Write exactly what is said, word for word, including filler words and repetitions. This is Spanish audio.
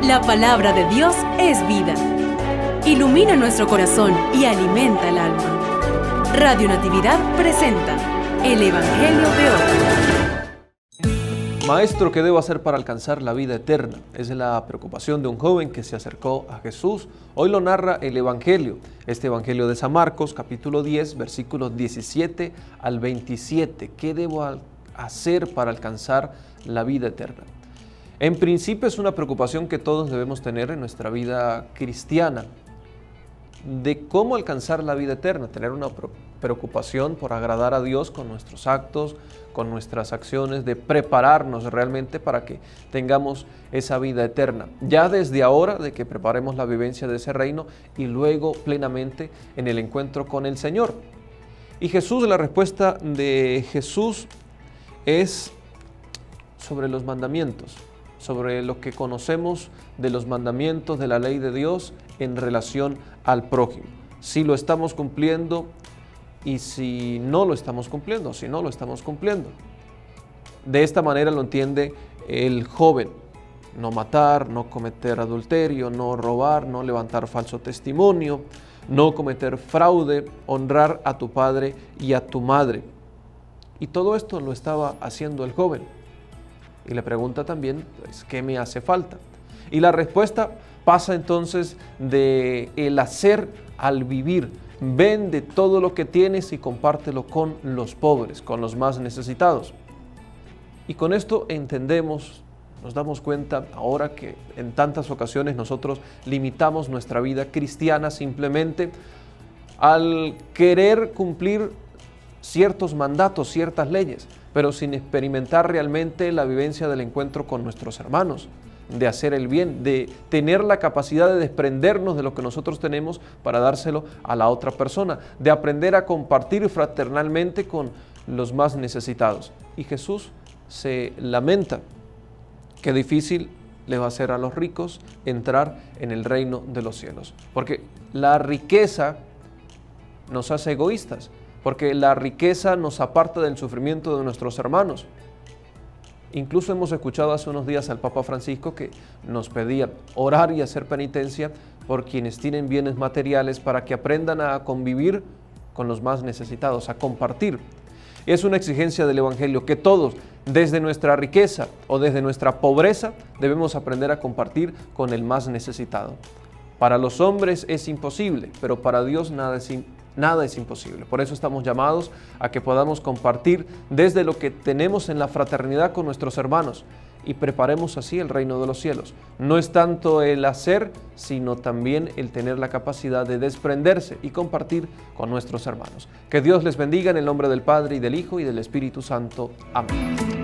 La palabra de Dios es vida. Ilumina nuestro corazón y alimenta el alma. Radio Natividad presenta el Evangelio de hoy. Maestro, ¿qué debo hacer para alcanzar la vida eterna? Esa es la preocupación de un joven que se acercó a Jesús. Hoy lo narra el Evangelio, este Evangelio de San Marcos, capítulo diez, versículos diecisiete al veintisiete. ¿Qué debo hacer para alcanzar la vida eterna? En principio es una preocupación que todos debemos tener en nuestra vida cristiana, de cómo alcanzar la vida eterna, tener una preocupación por agradar a Dios con nuestros actos, con nuestras acciones, de prepararnos realmente para que tengamos esa vida eterna. Ya desde ahora, de que preparemos la vivencia de ese reino y luego plenamente en el encuentro con el Señor. Y Jesús, la respuesta de Jesús es sobre los mandamientos, sobre lo que conocemos de los mandamientos de la ley de Dios en relación al prójimo. Si lo estamos cumpliendo y si no lo estamos cumpliendo, si no lo estamos cumpliendo. De esta manera lo entiende el joven. No matar, no cometer adulterio, no robar, no levantar falso testimonio, no cometer fraude, honrar a tu padre y a tu madre. Y todo esto lo estaba haciendo el joven. Y le pregunta también, pues, ¿qué me hace falta? Y la respuesta pasa entonces de el hacer al vivir. Vende todo lo que tienes y compártelo con los pobres, con los más necesitados. Y con esto entendemos, nos damos cuenta ahora que en tantas ocasiones nosotros limitamos nuestra vida cristiana simplemente al querer cumplir ciertos mandatos, ciertas leyes, pero sin experimentar realmente la vivencia del encuentro con nuestros hermanos, de hacer el bien, de tener la capacidad de desprendernos de lo que nosotros tenemos para dárselo a la otra persona, de aprender a compartir fraternalmente con los más necesitados. Y Jesús se lamenta, qué difícil le va a ser a los ricos entrar en el reino de los cielos, porque la riqueza nos hace egoístas, porque la riqueza nos aparta del sufrimiento de nuestros hermanos. Incluso hemos escuchado hace unos días al Papa Francisco que nos pedía orar y hacer penitencia por quienes tienen bienes materiales para que aprendan a convivir con los más necesitados, a compartir. Es una exigencia del Evangelio que todos, desde nuestra riqueza o desde nuestra pobreza, debemos aprender a compartir con el más necesitado. Para los hombres es imposible, pero para Dios nada es imposible. Nada es imposible. Por eso estamos llamados a que podamos compartir desde lo que tenemos en la fraternidad con nuestros hermanos y preparemos así el reino de los cielos. No es tanto el hacer, sino también el tener la capacidad de desprenderse y compartir con nuestros hermanos. Que Dios les bendiga en el nombre del Padre y del Hijo y del Espíritu Santo. Amén.